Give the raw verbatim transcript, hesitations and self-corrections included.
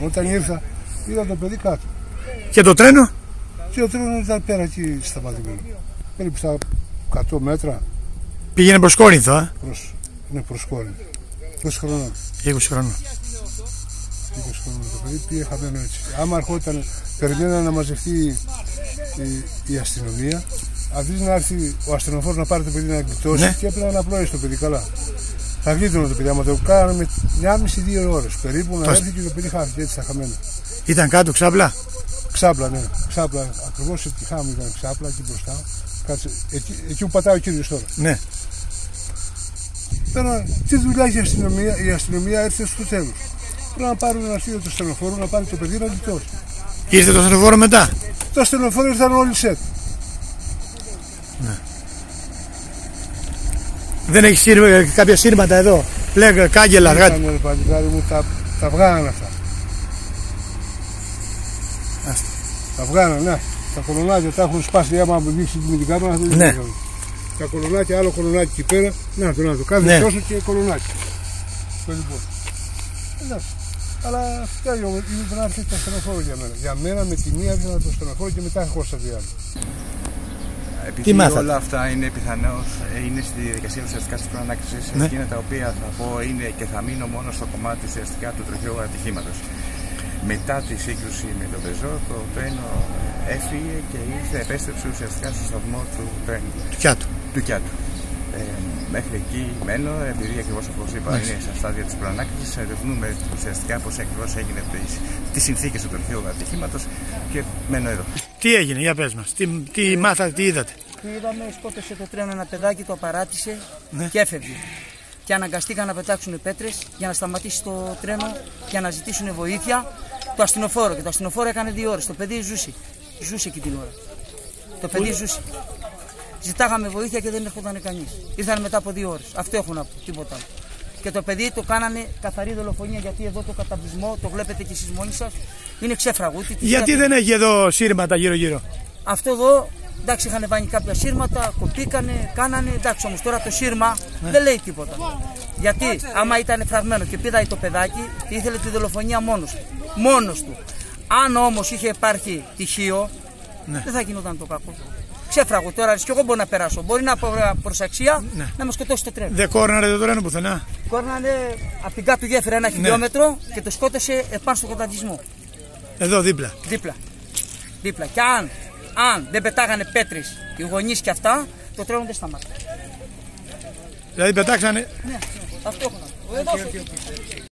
Όταν ήρθα, είδα το παιδί κάτω. Και το τρένο? Και το τρένο ήταν πέρα εκεί σταματημένο. Περίπου στα εκατό μέτρα. Πήγαινε προς Κόρινθο, α? Προς, ναι, προς Κόρινθο. είκοσι χρονών. είκοσι χρονών. είκοσι χρονών το παιδί πήγε χαμένο έτσι. Άμα ερχόταν, περιμένανε να μαζευτεί η, η αστυνομία. Αντί να έρθει ο ασθενοφόρος να πάρει το παιδί να γλιτώσει, ναι, και έπρεπε να απλώσει το παιδί καλά. Θα γλίτωνε το παιδί. Άμα το κάναμε μια μισή με δύο ώρες περίπου να έρθει και το παιδί χάθηκε έτσι στα χαμένα. Ήταν κάτω ξάπλα? Ξάπλα, ναι. Ξάπλα. Ακριβώς σε τη χάμη ήταν ξάπλα εκεί μπροστά. Κάτσε, εκεί, εκεί που πατάει ο κύριος τώρα. Ναι. Τώρα, τι δουλειά έχει η αστυνομία? Η αστυνομία έρθε στο τέλος. Πρέπει να πάρουν ένα στείλο το ασθενοφόρο να πάρει το παιδί να γλιτώσει. Ήρθε το ασθενοφόρο μετά? Το ασθενοφόρο ήρθαν όλοι σετ. Ναι. Δεν έχει σύρμα, κάποια σύρματα εδώ? Λέγε κάγκελα. Ήτανε, ρε παλικάρι μου, τα, τα βγάνανε αυτά. Άστα. Τα βγάνανε, ναι. Τα κολονάκια τα έχουν σπάσει. Άμα δείξει με την κάμερα, θα ναι, τα κολονάκια, άλλο κολονάκι εκεί πέρα. Να το, να το. Κάθε, ναι, τόσο και κολονάκι. Το λοιπόν. Εντάξει. Αλλά φτιάχνει, είναι να έρθει το ασθενοφόρο για μένα. Για μένα με τη μία έρθει το ασθενοφόρο και μετά έχω στα διάλογα. Επειδή όλα αυτά είναι πιθανώς, είναι στη διαδικασία ουσιαστικά της προανάκρισης, ναι, εκείνα τα οποία θα πω είναι και θα μείνω μόνο στο κομμάτι ουσιαστικά του τροχαίου ατυχήματος. Μετά τη σύγκρουση με τον Πεζό, το τρένο έφυγε και ήρθε, επέστρεψε ουσιαστικά στο σταθμό του τρένου. Του Κιάτου. Του Κιάτου. Ε, μέχρι εκεί μένω, επειδή ακριβώς όπως είπα ναι, είναι στα στάδια της προανάκρισης, ερευνούμε ουσιαστικά πώς ακριβώς έγινε τις, τις συνθήκες του τροχαίου ατυχήματος και μένω εδώ. Τι έγινε, για πες μας, τι, τι μάθατε, τι είδατε? Είδαμε, σκότωσε το τρένο ένα παιδάκι, το απαράτησε, ναι, και έφευγε. Και αναγκαστήκαν να πετάξουν πέτρες για να σταματήσει το τρένο και να ζητήσουν βοήθεια το ασθενοφόρο. Και το ασθενοφόρο έκανε δύο ώρες. Το παιδί ζούσε. Ζούσε εκεί την ώρα. Το παιδί Ού... ζούσε. Ζητάγαμε βοήθεια και δεν έρχονταν κανείς. Ήρθαν μετά από δύο ώρες. Αυτό έχω να πω. Τίποτα άλλο. Και το παιδί το κάνανε καθαρή δολοφονία, γιατί εδώ το καταβλισμό, το βλέπετε και εσείς μόνοι σας, είναι ξέφραγο. Γιατί δεν έχει εδώ σύρματα γύρω-γύρω? Αυτό εδώ. Εντάξει, είχαν βάλει κάποια σύρματα, κοπήκανε, κάνανε. Εντάξει, όμως τώρα το σύρμα ναι, δεν λέει τίποτα. Γιατί άμα ήταν φραγμένο και πήδάει το παιδάκι, ήθελε τη δολοφονία μόνος του. Μόνος του. Αν όμως είχε υπάρχει τυχείο, ναι, δεν θα γινόταν το κακό. Ξέφραγο τώρα, και εγώ μπορώ να περάσω. Μπορεί να από προσαξία ναι, να με σκοτώσει το τρένο. Δεν κόρναρε το τρένο πουθενά? Κόρναρε από την κάτω γέφυρα ένα ναι, χιλιόμετρο και το σκότωσε επάνω στο καταβλισμό. Εδώ δίπλα. Δίπλα. Δίπλα. Και αν Αν δεν πετάγανε πέτρες οι γονείς και αυτά, το τρένο δεν σταμάτησε. Δηλαδή πετάξανε. Ναι, ναι, αυτό έχω να πω.